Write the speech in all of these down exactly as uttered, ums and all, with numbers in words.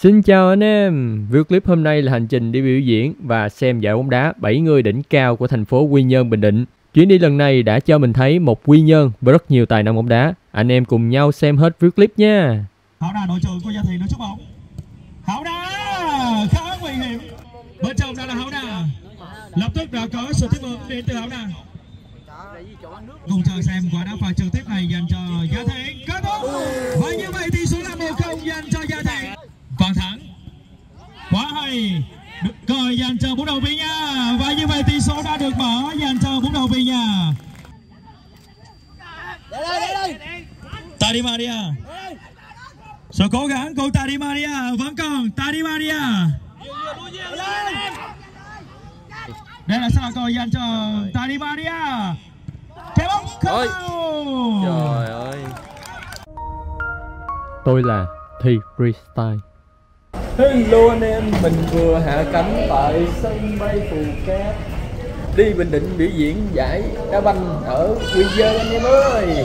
Xin chào anh em, video clip hôm nay là hành trình đi biểu diễn và xem giải bóng đá bảy người đỉnh cao của thành phố Quy Nhơn, Bình Định. Chuyến đi lần này đã cho mình thấy một Quy Nhơn với rất nhiều tài năng bóng đá. Anh em cùng nhau xem hết video clip nha. Hảo Đà đội trưởng của Gia Thiện được chúc bóng. Hảo Đà khá nguy hiểm. Bên trong đó là Hảo Đà. Lập tức đã có sự tiếp ứng đến từ Hảo Đà. Cùng chờ xem quả đá phạt trực tiếp này dành cho Gia Thiện. Kết thúc. Và như vậy tỷ số là một không dành cho Gia Thiện. Toàn thắng. Quá hay. Được còi dành cho bốn đầu viên nha. Và như vậy tỷ số đã được mở dành cho bốn đầu viên nha. Tadi Maria. Sự cố gắng của Tadi Maria vẫn còn. Tadi Maria. Đây là sao còi dành cho Tadi Maria. Trái bóng không. Trời ơi. Tôi là Thi Freestyle. Hello anh em, mình vừa hạ cánh tại sân bay Phù Cát đi Bình Định biểu diễn giải đá banh ở Quy Nhơn anh em ơi.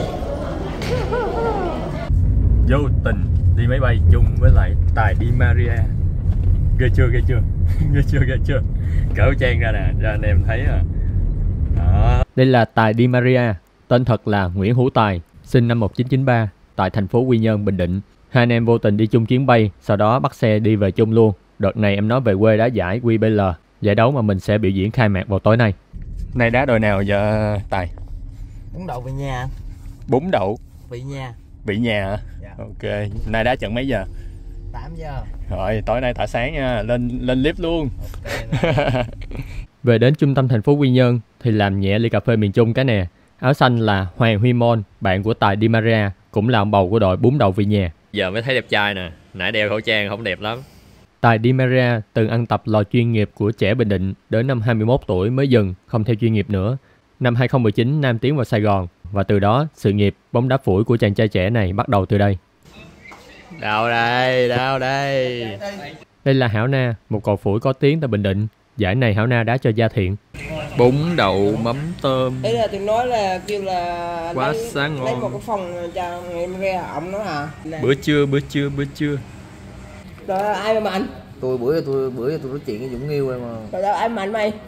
Vô tình đi máy bay chung với lại Tài Di Maria. Ghê chưa, ghê chưa, ghê chưa, ghê chưa. Cỡ trang ra nè, cho anh em thấy à. Đó. Đây là Tài Di Maria, tên thật là Nguyễn Hữu Tài, sinh năm một nghìn chín trăm chín mươi ba tại thành phố Quy Nhơn, Bình Định. Hai anh em vô tình đi chung chuyến bay, sau đó bắt xe đi về chung luôn. Đợt này em nói về quê đá giải quy bê lờ, giải đấu mà mình sẽ biểu diễn khai mạc vào tối nay. Này đá đội nào giờ Tài? Bún đậu Vị Nha. Bún đậu Vị Nha. Vị Nhà hả? Dạ. Ok. Nay đá trận mấy giờ? tám giờ. Rồi tối nay thả sáng nha, lên lên lift luôn. Okay. Về đến trung tâm thành phố Quy Nhơn thì làm nhẹ ly cà phê miền Trung cái nè. Áo xanh là Hoàng Huy Môn, bạn của Tài Di Maria, cũng là ông bầu của đội bún đậu Vị Nhà. Giờ mới thấy đẹp trai nè, nãy đeo khẩu trang không đẹp lắm. Tài Di Maria từng ăn tập lò chuyên nghiệp của trẻ Bình Định, đến năm hai mươi mốt tuổi mới dừng, không theo chuyên nghiệp nữa. Năm hai không một chín Nam tiến vào Sài Gòn và từ đó sự nghiệp bóng đá phủi của chàng trai trẻ này bắt đầu từ đây. Đâu đây, đâu đây. Đây là Hảo Na, một cầu phủi có tiếng tại Bình Định. Giải này Hảo Na đá cho Gia Thiện. Bún đậu mắm tôm. Đấy là từng nói là kêu là quá lấy, sáng ngon. lấy một cái phòng cho em ra ổng đó hả? Bữa trưa, bữa trưa, bữa trưa. Rồi ai mà anh? Tôi bữa tôi bữa tôi nói chuyện với Dũng Nghiêu em mà. Rồi đâu ai mà anh mày?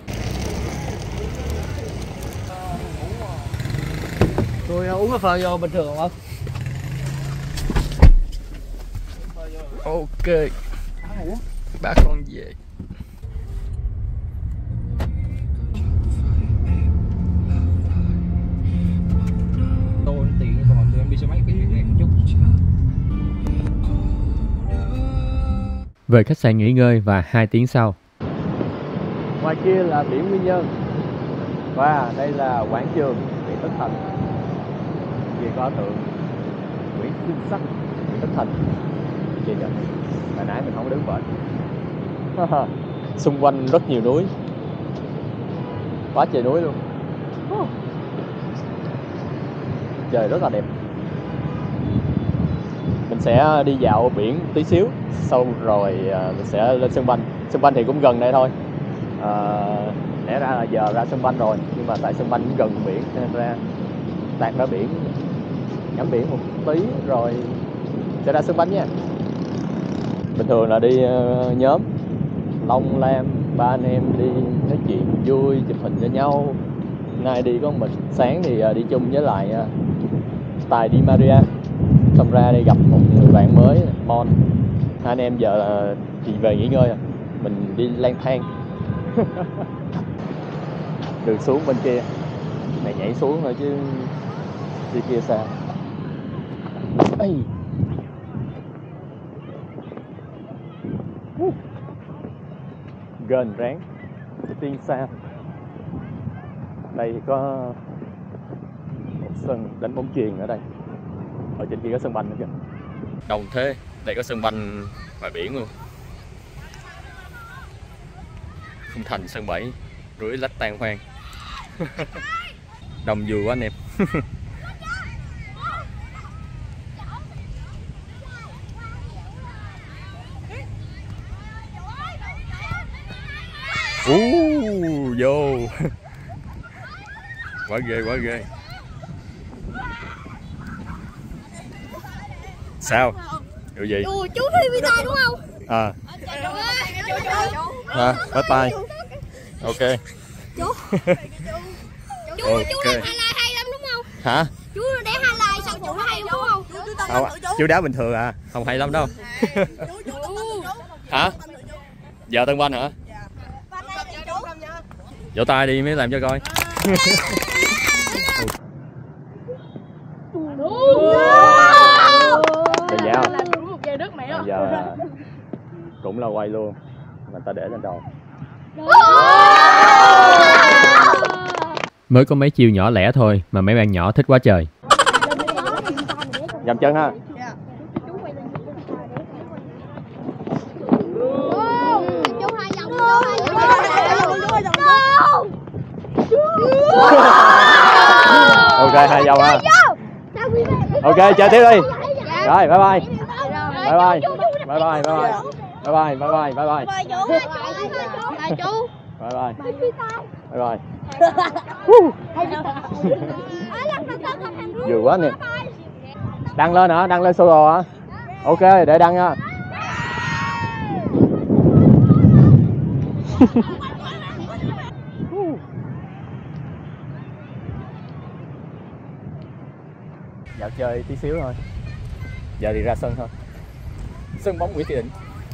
Tôi uống cà phê vô bình thường không? Ok. Ba con về. Tôi tiền còn tụi em đi xe máy cái chuyện chút. Về khách sạn nghỉ ngơi và hai tiếng sau. Ngoài kia là biển Quy Nhơn. Và đây là quảng trường Nguyễn Tất Thành. Kia có tượng Nguyễn Xuân Sắc, Nguyễn Tất Thành. Chị kìa, hồi nãy mình không có đứng bển. Xung quanh rất nhiều núi, quá trời núi luôn. Trời rất là đẹp. Mình sẽ đi dạo biển tí xíu, sau rồi mình sẽ lên sân banh. Sân banh thì cũng gần đây thôi. À, lẽ ra là giờ ra sân banh rồi, nhưng mà tại sân banh cũng gần biển nên ra tạt ra biển, ngắm biển một tí rồi sẽ ra sân banh nha. Bình thường là đi uh, nhóm Long Lam, ba anh em đi nói chuyện vui, chụp hình cho nhau. Nay đi có mình, sáng thì uh, đi chung với lại uh, Tài Di Maria. Xong ra đây gặp một người bạn mới, Mon. Hai anh em giờ uh, thì về nghỉ ngơi, mình đi lang thang. Đường xuống bên kia, này nhảy xuống thôi chứ đi kia sao? Ê. Gần ráng tiên xa. Đây thì có một sân đánh bóng chuyền ở đây. Ở trên kia có sân banh nữa kìa. Đồng thế, đây có sân banh ngoài biển luôn. Không thành sân bẫy, rưới lách tan hoang. Đồng vừa quá anh em. Uh, vô. Quá ghê, quá ghê. Sao? Điều gì? Ủa, chú Thi Vita đúng không? À. À, bye bye. Ok. Chú. Chú Ok. chú highlight hay lắm đúng không? Hả? Chú đá highlight xong chú hay đúng không? Không, chú đá bình thường à, không hay lắm đâu. Hả? Giờ Tân Banh hả? Vỗ tay đi mới làm cho coi. Được giao. Bây giờ là cũng là quay luôn, mình ta để lên đầu. Mới có mấy chiêu nhỏ lẻ thôi mà mấy bạn nhỏ thích quá trời. Dầm chân ha. Ok, hai vòng ha. Ok, chơi tiếp đi. Rồi, bye bye. Bye bye. Bye bye, bye bye. Bye bye, bye bye, bye bye. Bye bye. Bye bye. Vừa quá nè. Đăng lên hả? Đăng lên solo hả? Ok, để đăng nha. Dạo chơi tí xíu thôi. Giờ thì ra sân thôi. Sân bóng Nguyễn Thị Định.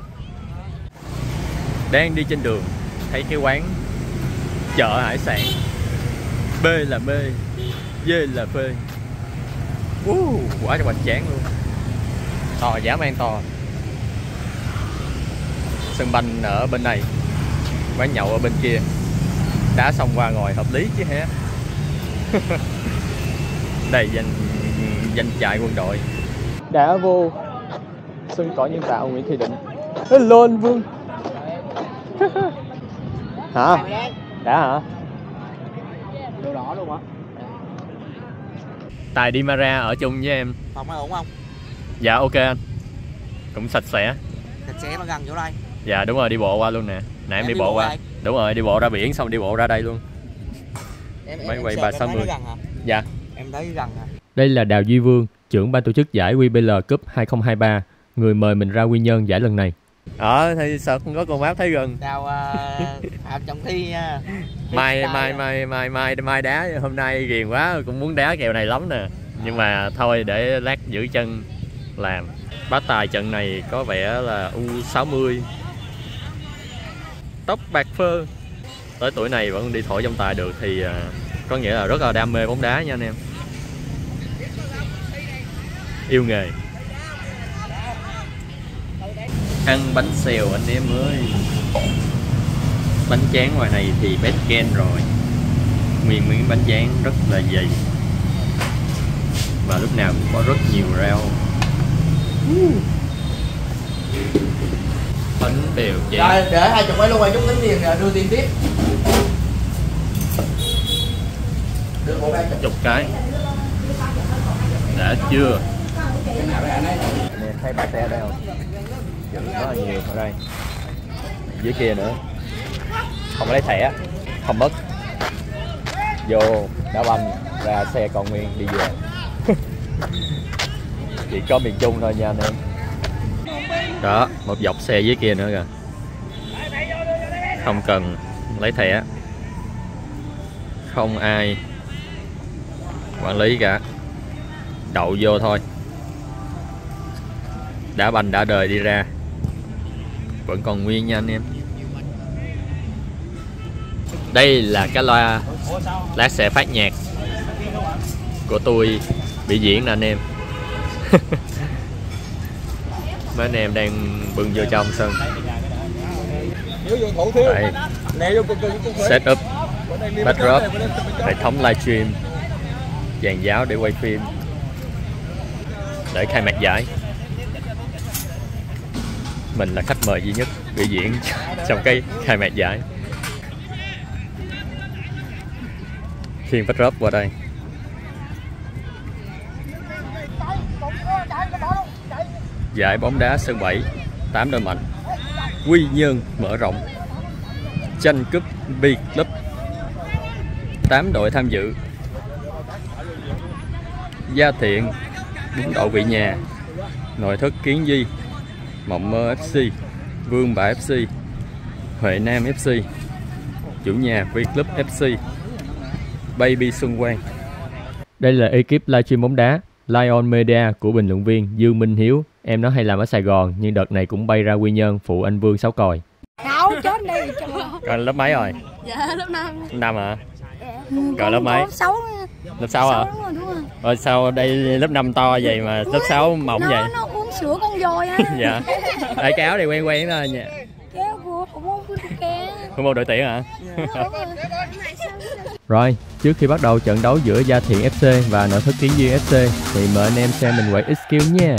Đang đi trên đường thấy cái quán chợ hải sản. B là mê, D là phê. Uh, quả cho hoành tráng luôn. To dã man to. Sân banh ở bên này, quán nhậu ở bên kia. Đá xong qua ngồi hợp lý chứ hả? Đây danh danh trại quân đội. Đã vô sân cỏ nhân tạo Nguyễn Thị Định. Hello anh Vương. Hả? Đã hả? Đồ đỏ luôn hả? Tài đi Mara ở chung với em. Phòng ổn không? Dạ ok anh. Cũng sạch sẽ. Sạch sẽ mà gần chỗ đây. Dạ đúng rồi, đi bộ qua luôn nè. Nãy em đi, đi bộ qua. Đây. Đúng rồi, đi bộ ra biển xong đi bộ ra đây luôn. Em, Máy em, quay em ba sáu mươi. Dạ. Em thấy gần hả? Đây là Đào Duy Vương, trưởng ban tổ chức giải quy bê lờ Cup hai không hai ba, người mời mình ra nguyên nhân giải lần này. Ờ thì sợ không có con map thấy gần. Đào uh, Phạm Trọng Thi nha. Mai mai mai mai mai mai đá, hôm nay ghiền quá cũng muốn đá kèo này lắm nè. Nhưng mà thôi để lát giữ chân làm. Bá tài trận này có vẻ là U sáu mươi. Tóc bạc phơ. Tới tuổi này vẫn đi thổi trong tài được thì uh, có nghĩa là rất là đam mê bóng đá nha anh em. Yêu nghề. Ăn bánh xèo anh em ơi. Bánh tráng ngoài này thì best gen rồi. Nguyên miếng bánh tráng rất là dày. Và lúc nào cũng có rất nhiều rau. Bánh bèo chén. Rồi để hai chục ấy luôn rồi chút tính tiền đưa tiền tiếp. Đưa bộ ba chục cái. Đã chưa? Nè, thấy bãi xe ở đây không? Giữ rất là nhiều ở đây. Dưới kia nữa. Không lấy thẻ, không mất. Vô đá banh, ra xe còn nguyên đi về. Chỉ có miền Trung thôi nha anh em. Đó, một dọc xe dưới kia nữa kìa. Không cần lấy thẻ. Không ai quản lý cả. Đậu vô thôi. Đá banh đã đời đi ra. Vẫn còn nguyên nha anh em. Đây là cái loa lát sẽ phát nhạc của tôi biểu diễn nè anh em. Mấy anh em đang bưng vô trong sân. Đấy. Set up backdrop, hệ thống livestream, dàn giáo để quay phim để khai mạc giải. Mình là khách mời duy nhất biểu diễn trong cái khai mạc giải. Khiên backdrop qua đây. Giải bóng đá sân bảy, tám đội mạnh, quy nhơn mở rộng, tranh cúp B-Club, tám đội tham dự. Gia Thiện, bún đậu vị nhà, Nội Thất Kiến Di, Mộng Mơ ép xê, Vương Bả ép xê, Huệ Nam ép xê, chủ nhà V-Club ép xê, Baby Xuân Quang. Đây là ekip livestream bóng đá Lion Media của bình luận viên Dương Minh Hiếu. Em nó hay làm ở Sài Gòn nhưng đợt này cũng bay ra Quy Nhơn phụ anh Vương Sáu Còi. Đâu chết đi. Còn lớp mấy rồi? Dạ lớp năm. Năm hả? Rồi lớp mấy? Lớp sáu. Lớp sáu hả? Đúng rồi, đúng rồi. Rồi sao đây lớp năm to vậy mà lớp sáu mỏng nó, vậy? Nó uống sữa con voi á. Dạ. Đây cái áo này quen quen thôi nha. Kéo của của kia. Của một đội tuyển hả? Rồi, trước khi bắt đầu trận đấu giữa Gia Thiện ép xê và Nội Thất Kiến Duyên ép xê thì mời anh em xem mình quậy ích kiu nha.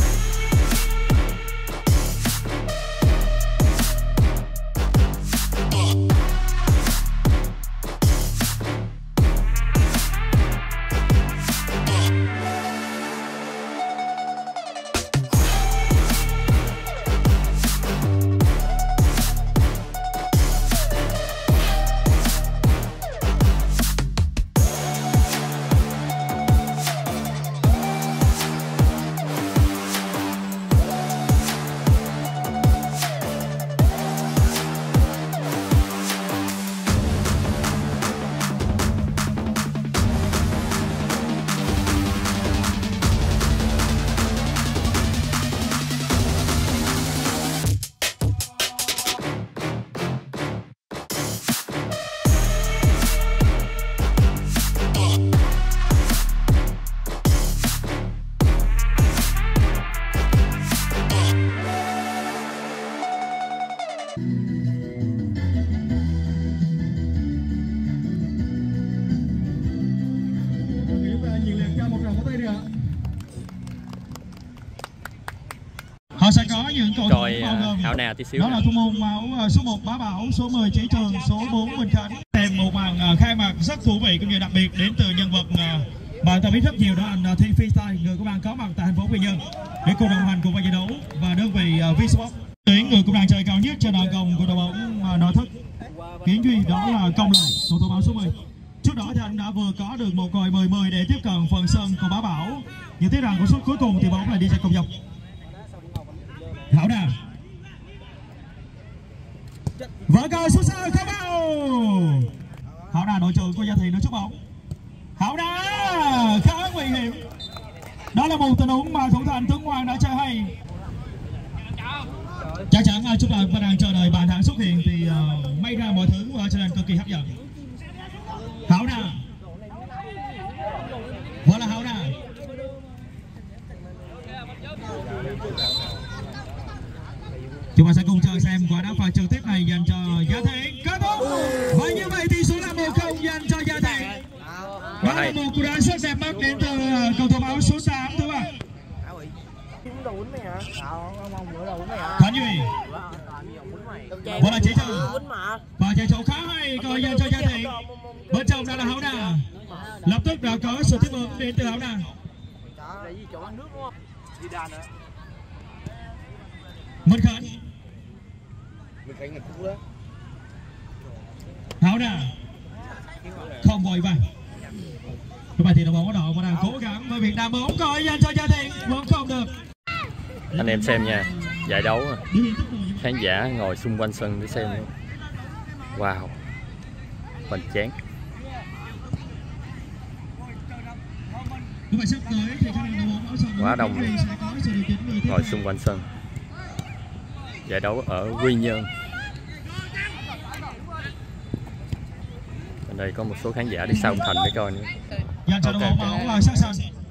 Họ sẽ có những cầu thủ bao gồm Hảo nào tí xíu. Đó là thủ môn máu số một Bá Bảo, số mười Chí Trường, số bốn Minh Khánh. Thêm một màn khai mạc rất thú vị cũng như đặc biệt đến từ nhân vật bạn ta biết rất nhiều, đó là Thi Freestyle, người của bạn có mặt tại thành phố Quy Nhơn để cùng đồng hành cùng với giải đấu và đơn vị V-Sport. Tuyển người cũng đang chơi cao nhất trên đoàn công của đội bóng Nội Thất Kiến Duy, đó là Công Lợi, cầu thủ báo số mười. Trước đó thì anh đã vừa có được một còi mười mười để tiếp cận phần sân của Bá Bảo. Nhưng tiếc rằng của suất cuối cùng thì bóng lại đi ra công dọc. Hảo Đà vỡ cờ xuất xa không bao. Hảo Đà đội trưởng của Gia Thiện nó chúc bóng. Hảo Đà khá nguy hiểm. Đó là một tình huống mà thủ thành Tuấn Hoàng đã chơi hay. Chắc chắn chúng ta vẫn đang chờ đợi bàn thắng xuất hiện thì uh, may ra mọi thứ uh, trở nên cực kỳ hấp dẫn. Hảo Đà vẫn là Hảo Đà. Chúng ta sẽ cùng chờ xem quả đá phạt trực tiếp này dành cho Gia Thiện. Kết thúc. Và như vậy thì số là một không dành cho Gia Thiện. Đó là một cú đá rất đẹp mắt đến từ cầu thủ áo số tám thưa bạn. Khánh Duy. Đó là chế trợ. Và chế chỗ khá hay còn dành cho Gia Thiện. Bên trong đó là Hảo Đà. Lập tức đã có sự tiếp ứng đến từ Hảo Đà. Minh Khánh. Hảo Đà không vội vàng. Lúc này thì đội bóng đỏ vẫn đang cố gắng với việc đá bóng coi dành cho Gia Thiện vẫn không được. Anh em xem nha, giải đấu khán giả ngồi xung quanh sân để xem nữa. Wow, hoành tráng. Quá đông luôn. Ngồi xung quanh sân. Giải đấu ở Quy Nhơn. Bên đây có một số khán giả đi sau thành để coi nữa. Okay.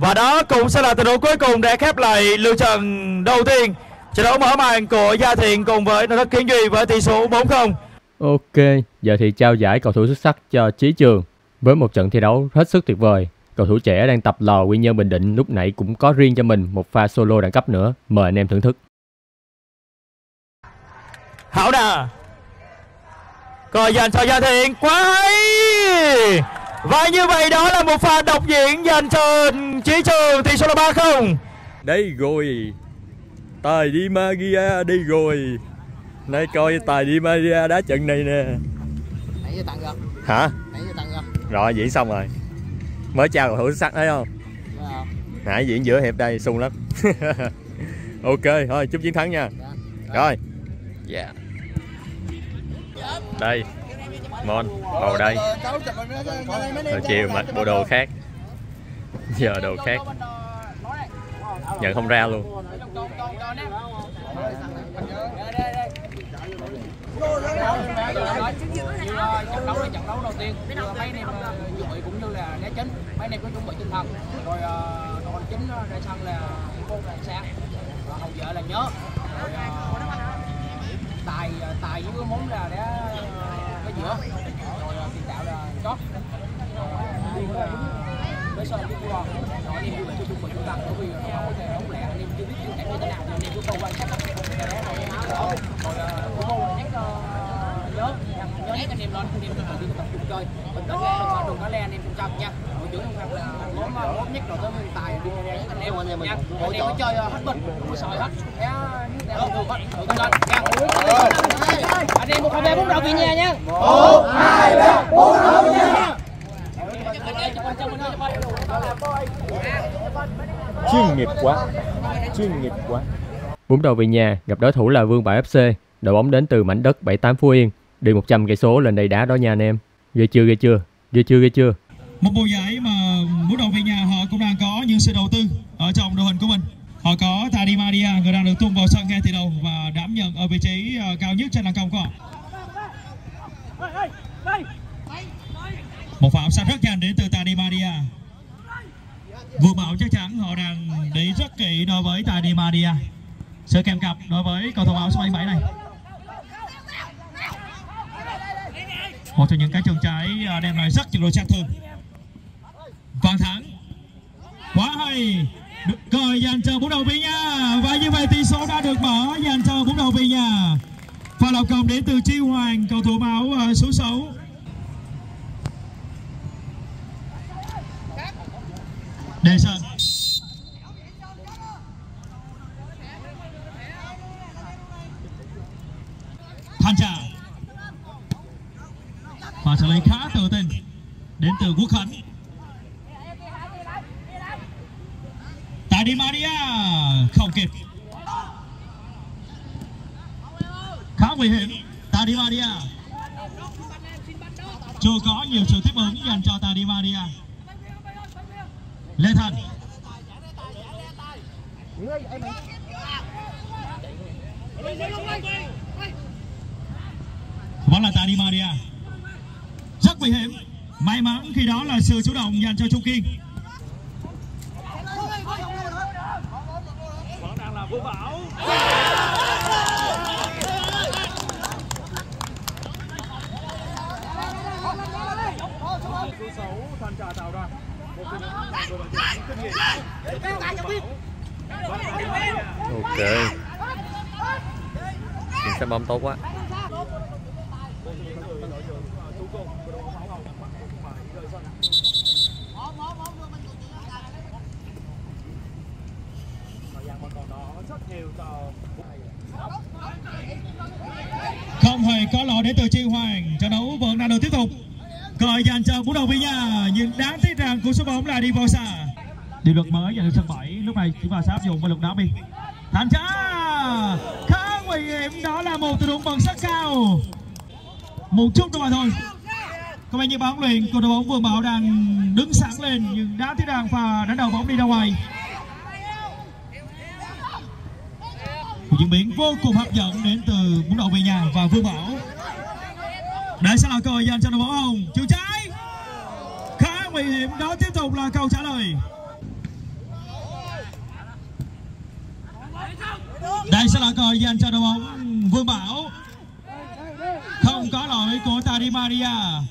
Và đó cũng sẽ là trận đấu cuối cùng để khép lại lượt trận đầu tiên. Trận đấu mở màn của Gia Thiện cùng với Nội Thất Kiến Duy với tỷ số bốn không. Ok, giờ thì trao giải cầu thủ xuất sắc cho Chí Trường. Với một trận thi đấu hết sức tuyệt vời, cầu thủ trẻ đang tập lò Quy Nhơn Bình Định lúc nãy cũng có riêng cho mình một pha solo đẳng cấp nữa. Mời anh em thưởng thức. Hảo Đà coi dành cho Gia Thiện, quá hay. Và như vậy đó là một pha độc diễn dành cho Chí Trường, tỷ số là ba không. Đây rồi, Tài Di Maria đi rồi. Nay coi Tài Di Maria đá trận này nè. Nãy giờ tặng rồi. Hả? Nãy giờ tặng rồi. Rồi diễn xong rồi. Mới trao cầu thủ xuất sắc thấy không? Dạ. Nãy diễn giữa hiệp đây sung lắm. Ok, thôi chúc chiến thắng nha. Dạ. Rồi. Yeah. Đây. Mon, bầu đây. Rồi chiều mặc bộ đồ khác. Giờ đồ khác. Nhận không ra luôn. Trận đấu là trận đấu đầu tiên, mấy anh em chuẩn bị cũng như là đá chính, mấy anh em có chuẩn bị tinh thần, rồi đội chính ra sân là môn là sáng, hậu vệ là nhớ, rồi tài tài với món là đá cái giữa, rồi tiền đạo là chót, với sân với cua, rồi anh em chuẩn bị chuẩn bị tinh thần, bởi vì nó không thể đóng lẹ, anh em chưa biết chưa cảnh như thế nào, anh em cứ câu quan sát, rồi môn là nhắc nhớ nhớ nhắc anh em lên, anh em đi tập trung chơi, mình đừng có đừng có le anh em trong trong nha, đội trưởng không là món món nhất rồi tới nguyên tài đi anh em anh em nha, anh em phải chơi hết mình, không có sợ hết, không được hết, tự tin lên nha, anh em một hai ba bốn đầu về nhà nha, một hai ba bốn đầu về nhà. Chuyên nghiệp quá. Chuyên nghiệp quá. Bốn đầu về nhà gặp đối thủ là Vương Bảo ép xê, đội bóng đến từ mảnh đất bảy tám Phú Yên, đi một trăm cây số lên đây đá đó nha anh em. Ghê chưa ghê chưa? Ghê chưa ghê chưa? Một mùa giải mà bốn đầu về nhà họ cũng đang có những sự đầu tư ở trong đội hình của mình. Họ có Tài Di Maria, người đang được tung vào sân ngay từ đầu và đảm nhận ở vị trí cao nhất trên hàng công của họ. Một pha áp rất nhanh đến từ Tài Di Maria. Vương Bảo chắc chắn họ đang để rất kỹ đối với Tài Di Maria. Sự kèm cặp đối với cầu thủ áo số bảy mươi bảy này. Một trong những cái chân trái đem lại rất nhiều độ sát thương. Văn Thắng quá hay, được còi dành cho bốn đầu về nhà và như vậy tỷ số đã được mở dành cho bốn đầu về nhà. Pha lập công đến từ Chi Hoàng, cầu thủ áo số sáu. Đề Sơn Thanh Trà và xử lý khá tự tin đến từ Quốc Khánh. Tài Di Maria không kịp, khá nguy hiểm. Tài Di Maria chưa có nhiều sự tiếp ứng dành cho Tài Di Maria. Lê Thành bóng là Tài Di Maria, rất nguy hiểm. May mắn khi đó là sự chủ động dành cho Trung Kiên. Vẫn đang là Vũ Bảo. Số sáu Thanh Trà tạo ra. Ok. Mình sẽ bóng tốt quá. Không hề có lỗi đến từ Chi Hoàng. Trận đấu vẫn đang được tiếp tục. Còi dành cho bốn đầu về nhà, nhưng đáng tiếc rằng cú số bóng là đi vào xa. Điều luật mới dành cho sân bảy, lúc này chúng ta sẽ áp dụng với luật đá biên. Thanh Trà khá nguy hiểm, đó là một tình huống bằng sắc cao. Một chút thôi mà thôi. Các bạn như bóng luyện, cầu thủ bóng Vương Bảo đang đứng sẵn lên, nhưng đáng tiếc rằng pha đánh đầu bóng đi ra ngoài. Một diễn biến vô cùng hấp dẫn đến từ bốn đầu về nhà và Vương Bảo. Đây sẽ là còi dành cho đội bóng hồng. Chiều trái khá nguy hiểm, đó tiếp tục là câu trả lời. Đây sẽ là còi dành cho đội bóng Vương Bảo. Không có lỗi của Tadi Maria.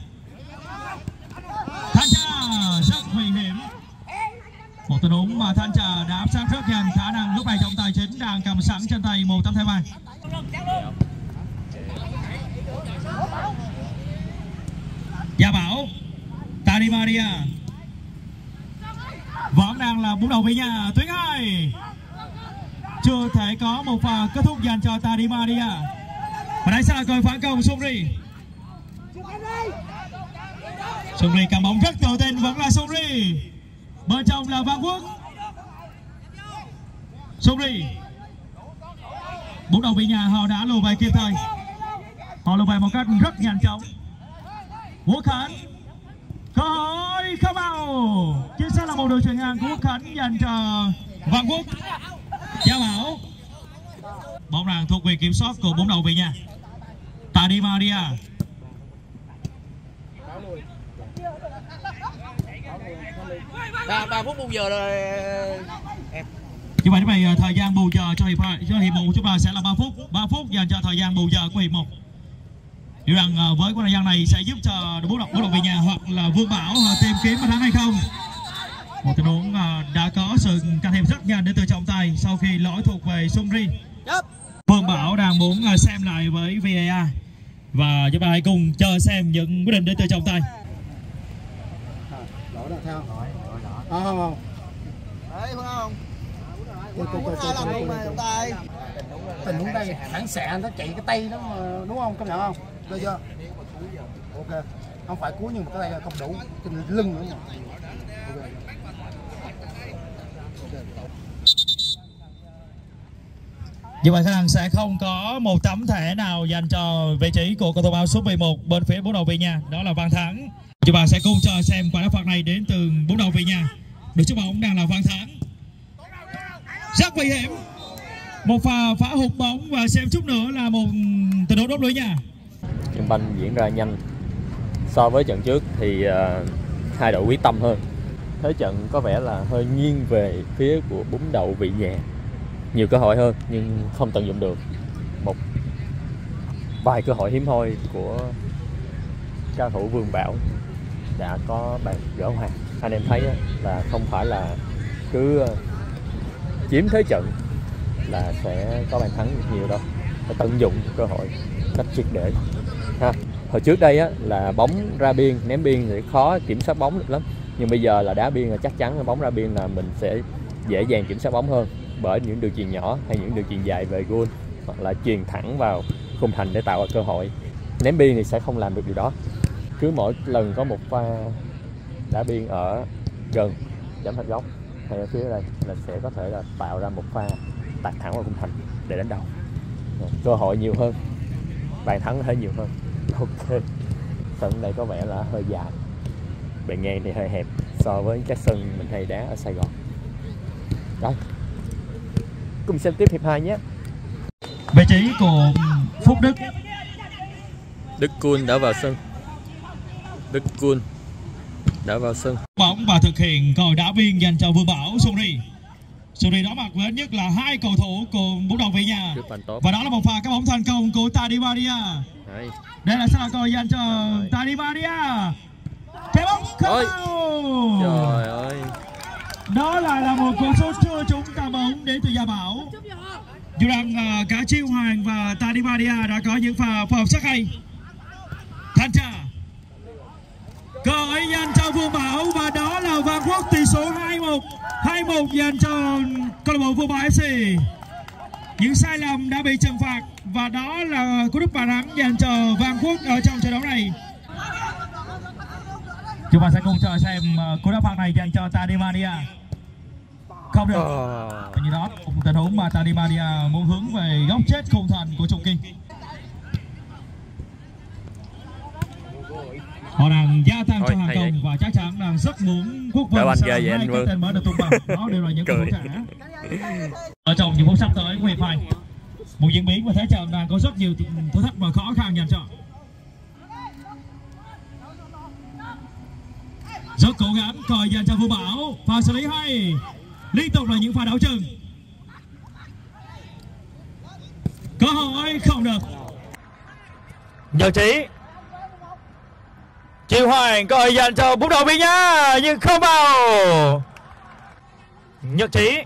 Thanh Trà rất nguy hiểm. Một tình huống mà Thanh Trà đã áp sát rất nhanh, khả năng lúc này trọng tài chính đang cầm sẵn trên tay một tấm thẻ vàng. Gia Bảo, Tadi Maria. Vẫn đang là bóng đầu về nhà. Tuyến hai chưa thể có một pha kết thúc dành cho Tadi Maria. Và đây sẽ là còi phản công. Sungri Sungri cầm bóng rất tự tin, vẫn là Sungri. Bên trong là Văn Quốc. Sungri, bóng đầu bị nhà họ đã lùi về kịp thời. Họ lùi về một cách rất nhanh chóng. Quốc Khánh, cơ hội không vào. Chính xác là một đường chuyền ngang của Quốc Khánh dành cho Văn Quốc. Gia Bảo, bóng đang thuộc quyền kiểm soát của bóng đầu bị nhà. Tadi Maria. ba phút bù giờ rồi em. Như vậy lúc này thời gian bù giờ cho hiệp hai, cho hiệp một chúng ta sẽ là ba phút. ba phút dành cho thời gian bù giờ của hiệp một. Hiểu rằng với khoảng thời gian này sẽ giúp cho bóng đầu bóng đầu về nhà hoặc là Vương Bảo tìm kiếm bàn thắng hay không. Một tình huống đã có sự can thiệp rất nhanh đến từ trọng tài sau khi lỗi thuộc về Sungri. Vương Bảo đang muốn xem lại với vê a rờ và chúng ta hãy cùng chờ xem những quyết định đến từ trọng tài. Lỗi là theo. À, không không. Đấy không không. Tình huống đây phản xạ nó chạy cái tay nó đúng không, công nhận không? Được chưa? Ok. Không phải cuối nhưng mà cái tay không đủ trên lưng nữa. Okay. Như vậy khả năng sẽ không có một tấm thẻ nào dành cho vị trí của cầu thủ áo số mười một bên phía bóng đầu về nhà, đó là Văn Thắng. Chúng ta sẽ cùng chờ xem quả đá phạt này đến từ bóng đầu về nhà. Được chú bóng đang là Văn Thắng. Rất nguy hiểm. Một pha phá hụt bóng và xem chút nữa là một tình huống đốt lưới nhà. Trận banh diễn ra nhanh. So với trận trước thì uh, hai đội quyết tâm hơn. Thế trận có vẻ là hơi nghiêng về phía của bóng đầu vị nhà. Nhiều cơ hội hơn nhưng không tận dụng được. Một vài cơ hội hiếm hoi của cao thủ Vương Bảo đã có bàn gỡ hòa. Anh em thấy là không phải là cứ chiếm thế trận là sẽ có bàn thắng nhiều đâu, phải tận dụng cơ hội cách triệt để ha. Hồi trước đây á, là bóng ra biên ném biên thì khó kiểm soát bóng được lắm, nhưng bây giờ là đá biên là chắc chắn là bóng ra biên là mình sẽ dễ dàng kiểm soát bóng hơn bởi những đường chuyền nhỏ hay những đường chuyền dài về goal hoặc là chuyền thẳng vào khung thành để tạo ra cơ hội. Ném biên thì sẽ không làm được điều đó. Cứ mỗi lần có một pha đá biên ở gần chấm phạt góc hay ở phía đây là sẽ có thể là tạo ra một pha tạt thẳng vào khung thành để đánh đầu. Cơ hội nhiều hơn, bàn thắng hơi nhiều hơn. Ok, sân này có vẻ là hơi dài, bề ngang thì hơi hẹp so với các sân mình hay đá ở Sài Gòn. Đó, cùng xem tiếp hiệp hai nhé. Vị trí của Phúc Đức. Đức Kun đã vào sân. Đức Kun đã vào sân. Bóng và thực hiện còi đá biên dành cho Vương Bảo. Sungri Sungri đối mặt với nhất là hai cầu thủ cùng bóng đầu về nhà. Và đó là một pha các bóng thành công của Tadi Maria. Đấy. Đây là sẽ là còi dành cho Tadi Maria. Trái bóng không. Trời ơi. Đó lại là một cú sút chưa trúng tà bóng đến từ Gia Bảo. Dù rằng uh, cả Chiêu Hoàng và Tadi Maria đã có những pha phối hợp rất hay. Thanh Trà, cơ hội dành cho Vương Bảo và đó là Văn Quốc. Tỷ số hai một hai một dành cho câu lạc bộ Vương Bảo ép xê. Những sai lầm đã bị trừng phạt và đó là cú đúp bàn thắng dành cho Văn Quốc ở trong trận đấu này. Chúng ta sẽ cùng chờ xem cú đá phạt này dành cho Tadi Maria. Không được. Oh. Như đó, một tình huống mà Tadi Maria muốn hướng về góc chết khung thành của Trung Kiên. Họ đang gia tăng cho hàng công và chắc chắn đang rất muốn Quốc Vân sẽ hai cái tên mới được tung vào. Đó đều là những cầu thủ trẻ. Ở trong những phút sắp tới của hiệp hai, một diễn biến và thế trận đang có rất nhiều thử thách và khó khăn dành cho. Rất cố gắng còi dành cho Vũ Bảo, pha xử lý hay, liên tục là những pha đảo chừng. Cơ hội không được. Nhật Trí, Triệu Hoàng cơ hội dành cho bốn đầu viên nhá, nhưng không vào. Nhật Trí,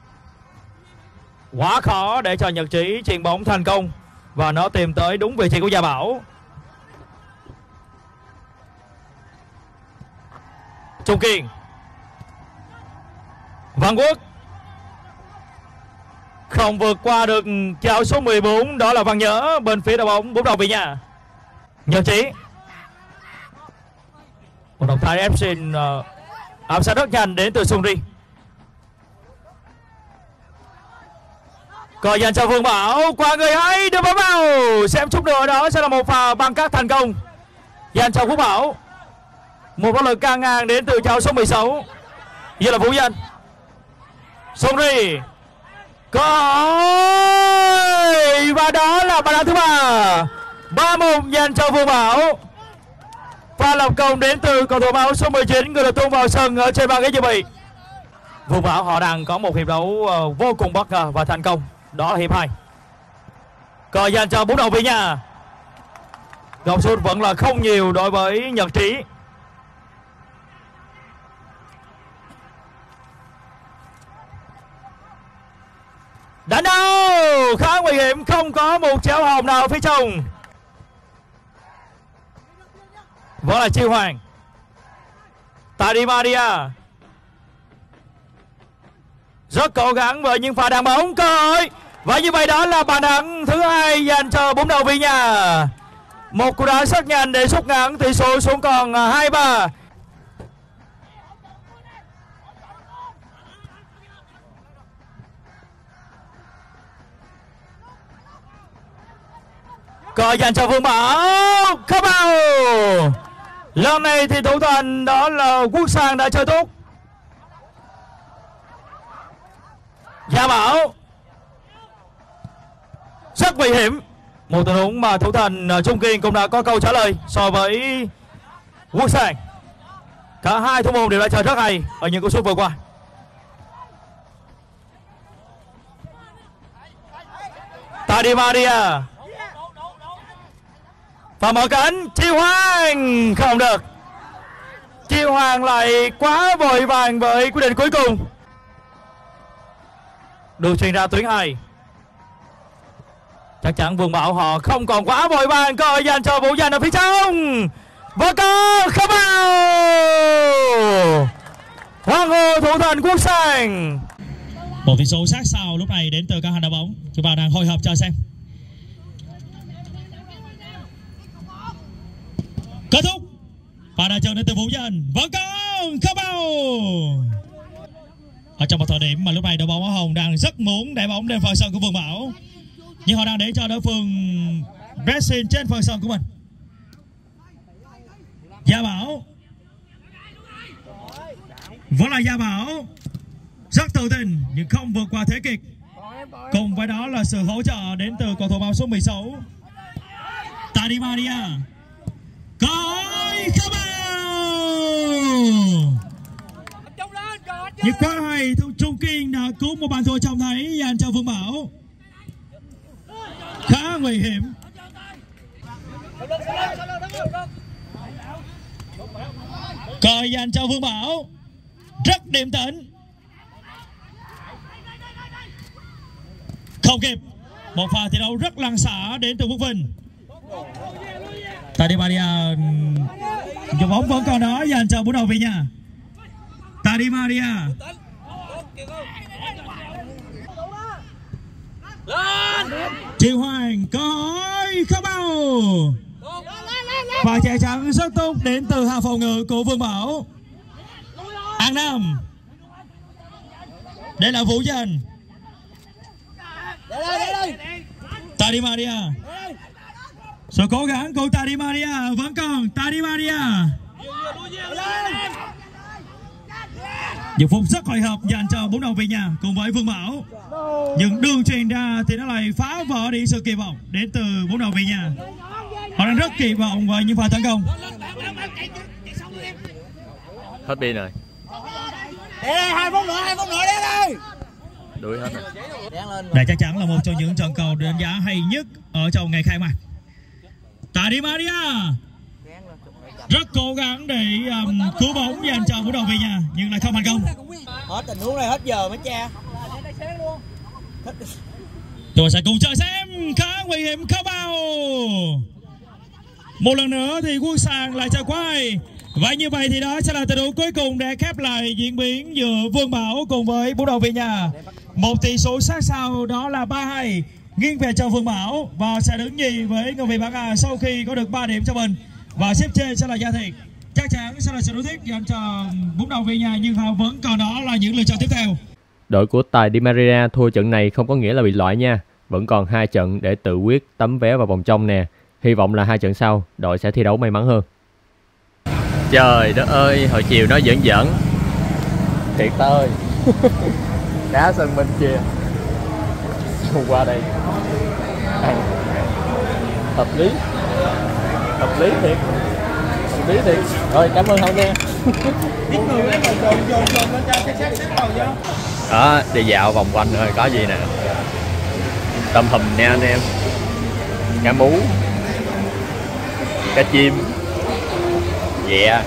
quá khó để cho Nhật Trí chuyền bóng thành công và nó tìm tới đúng vị trí của Gia Bảo. Trung Kiên, Văn Quốc không vượt qua được chào số mười bốn, đó là Văn Nhớ bên phía đội bóng bốn đầu viên nhà. Nhật Trí, một động thái ép xin uh, áp sát rất nhanh đến từ Xuân Ri. Coi dành cho Vương Bảo qua người hay đưa bóng vào, xem chút nữa đó sẽ là một pha băng cắt thành công dành cho Quốc Bảo. Một nỗ lực can ngang đến từ chào số mười sáu, giờ là Vũ Danh. Xuân Ri cơ hội và đó là bàn thắng thứ ba, ba một dành cho Vương Bảo. Pha lập công đến từ cầu thủ áo số mười chín, người được tung vào sân ở trên băng ghế dự bị. Vương Bảo họ đang có một hiệp đấu vô cùng bất ngờ và thành công, đó là hiệp hai. Cờ dành cho bốn đầu viên nhà. Góc sút vẫn là không nhiều đối với Nhật Trí. Đánh đâu khá nguy hiểm, không có một chéo hồng nào phía trong. Vẫn là Chiêu Hoàng. Tadi Maria rất cố gắng với những pha đá bóng cơ hội, và như vậy đó là bàn thắng thứ hai dành cho bốn đầu viên nhà. Một cú đá rất nhanh để rút ngắn tỷ số xuống còn hai ba. Cờ dành cho Vương Bảo không vào. Lần này thì thủ thành đó là Quốc Sang đã chơi tốt. Gia Bảo rất nguy hiểm, một tình huống mà thủ thành Trung Kiên cũng đã có câu trả lời so với Quốc Sang. Cả hai thủ môn đều đã chơi rất hay ở những cú sút vừa qua. Tadi Maria và mở cánh, Chiêu Hoàng không được. Chiêu Hoàng lại quá vội vàng với quyết định cuối cùng. Được truyền ra tuyến hai. Chắc chắn Vương Bảo họ không còn quá vội vàng, cơ hội dành cho Vũ Danh ở phía trong. Và có không vào. Hoàng Hồ thủ thành Quốc Sang. Một tỷ số sát sao lúc này đến từ các hàng đá bóng. Chúng ta đang hồi hộp chờ xem. Kết thúc. Và đã chờ đến từ Vũ Danh. Vẫn còn không vào. Ở trong một thời điểm mà lúc này đội bóng áo hồng đang rất muốn đẩy bóng lên phần sân của Vương Bảo, nhưng họ đang để cho đối phương pressing trên phần sân của mình. Gia Bảo vẫn là Gia Bảo, rất tự tin nhưng không vượt qua thế kịch. Cùng với đó là sự hỗ trợ đến từ cầu thủ áo số mười sáu Tadi Maria. Coi không vào. Nhưng quá hay, Trung Kiên đã cứu một bàn thua trông thấy dành cho Vương Bảo. Khá nguy hiểm. Coi dành cho Vương Bảo, rất điềm tĩnh. Không kịp. Một pha thi đấu rất lăng xả đến từ Quốc Vinh. Tadi Maria dùng bóng vẫn còn đó dành cho bốn đầu viên nhà. Tadi Maria Chiêu Hoàng cơ hội không bao. Và chạy trắng rất tốt đến từ hàng phòng ngự của Vương Bảo. An Nam. Đây là Vũ Danh. Tadi Maria. Sự cố gắng của Tadi Maria vẫn còn. Tadi Maria những phút rất hồi hộp dành cho bốn đầu viên nhà cùng với Vương Bảo, nhưng đường truyền ra thì nó lại phá vỡ đi sự kỳ vọng đến từ bốn đầu viên nhà. Họ đang rất kỳ vọng với những pha tấn công. Hết pin rồi. Để đây, hai phút nữa, hai phút nữa, để đây. đuổi hết rồi. Đây chắc chắn là một trong những trận cầu đánh giá hay nhất ở trong ngày khai mạc. Tại Di Maria rất cố gắng để um, cứu bóng dành cho Vũ Đầu về nhà nhưng lại không thành công. Hết tình huống này hết giờ mấy cha. Tôi sẽ cùng chờ xem khá nguy hiểm không bao. Một lần nữa thì Quân Sàng lại chơi quay. Vậy như vậy thì đó sẽ là trận đấu cuối cùng để khép lại diễn biến giữa Vương Bảo cùng với Vũ Đầu về nhà. Một tỷ số sát sao đó là ba hai nghiêng về cho Vương Bảo và sẽ đứng nhì với người Việt Bắc A sau khi có được ba điểm cho mình. Và xếp trên sẽ là Gia Thiện. Chắc chắn sẽ là sự đối thích dành cho Vũ Đầu về nhà nhưng họ vẫn còn đó là những lựa chọn tiếp theo. Đội của Tài Di Maria thua trận này không có nghĩa là bị loại nha. Vẫn còn hai trận để tự quyết tấm vé vào vòng trong nè. Hy vọng là hai trận sau đội sẽ thi đấu may mắn hơn. Trời đất ơi, hồi chiều nó giỡn giỡn. Thiệt ta ơi. Đá sân bên kia. Hôm qua đây. À, hợp lý. Hợp lý thiệt. Hợp lý thiệt. Rồi cảm ơn Hậu nha. Đó, đi dạo vòng quanh rồi có gì nè. Tôm hùm nha anh em. Cá mú. Cá chim. Dạ yeah.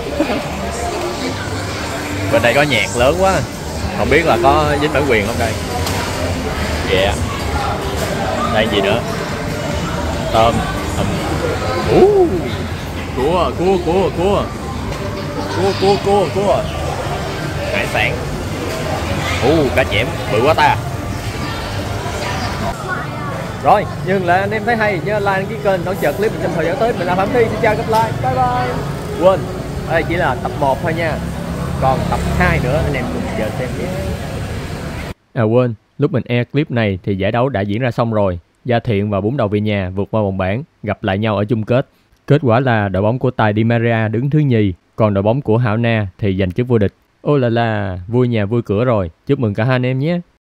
Bên đây có nhạc lớn quá. Không biết là có dính bản quyền không đây. Dạ yeah. Đây gì nữa. Tôm hùm. uh, Cua, cua, cua, cua. Cua, cua, cua, cua. Hải sản. uh, Cá chẽm, bự quá ta. Rồi, nhưng là anh em thấy hay nhớ like đăng ký kênh đón chờ clip trong thời gian tới. Mình là Phạm Thi, xin chào gặp lại, bye bye. Quên, đây chỉ là tập một thôi nha. Còn tập hai nữa anh em cùng chờ xem nhé. À quên, lúc mình air clip này thì giải đấu đã diễn ra xong rồi. Gia Thiện và Bốn Đầu về nhà vượt qua vòng bảng, gặp lại nhau ở chung kết. Kết quả là đội bóng của Tài Di Maria đứng thứ nhì, còn đội bóng của Hảo Na thì giành chức vô địch. Ô là là, vui nhà vui cửa rồi, chúc mừng cả hai anh em nhé.